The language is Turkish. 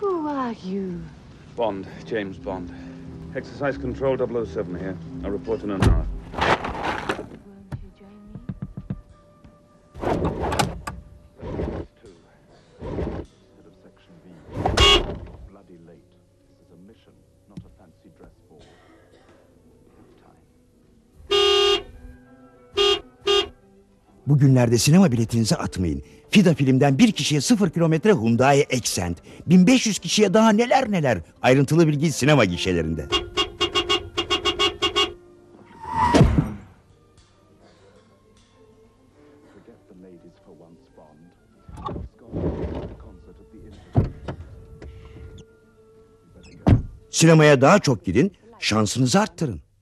Who are you? Bond, James Bond. Exercise Control 007 here. I'll report in an hour. Won't you join me? Head of Section B. You're bloody late. This is a mission, not a fancy dress ball. We have time. Bugünlerde sinema biletinizi atmayın. Fida filmden bir kişiye 0 kilometre Hyundai Accent. 1500 kişiye daha neler neler. Ayrıntılı bilgi sinema gişelerinde. Forget the ladies for once, Bond. Let's go to the concert at the Institute. We better go. Sinemaya daha çok gidin, şansınızı arttırın.